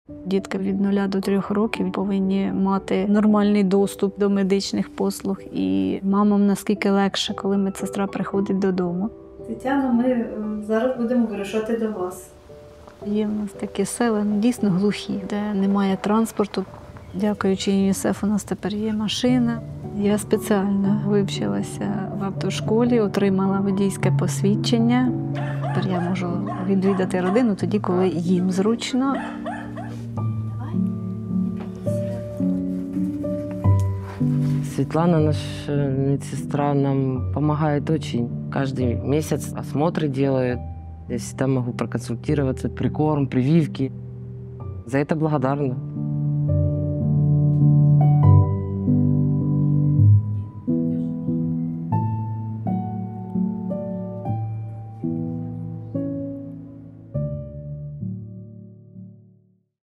Дітки від 0 до 3 років повинні мати нормальний доступ до медичних послуг. І мамам наскільки легше, коли медсестра приходить додому. Тетяна, ми зараз будемо вирушати до вас. Є в нас такі села, дійсно глухі, де немає транспорту. Дякуючи ЮНІСЕФ, у нас тепер є машина. Я спеціально вивчилася в автошколі, отримала водійське посвідчення. Тепер я можу відвідати родину тоді, коли їм зручно. Светлана, наша медсестра, нам помогает очень. Каждый месяц осмотры делает. Я всегда могу проконсультироваться, прикорм, прививки. За это благодарна.